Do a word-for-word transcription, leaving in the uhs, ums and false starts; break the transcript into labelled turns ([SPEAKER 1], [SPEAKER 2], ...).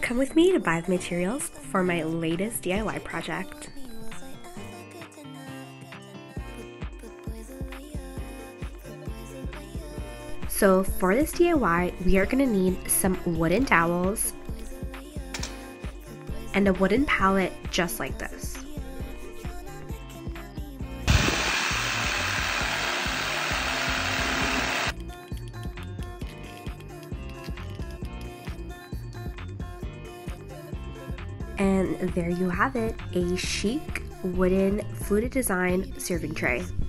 [SPEAKER 1] Come with me to buy the materials for my latest D I Y project. So for this D I Y, we are going to need some wooden dowels and a wooden palette just like this. And there you have it, a chic wooden fluted design serving tray.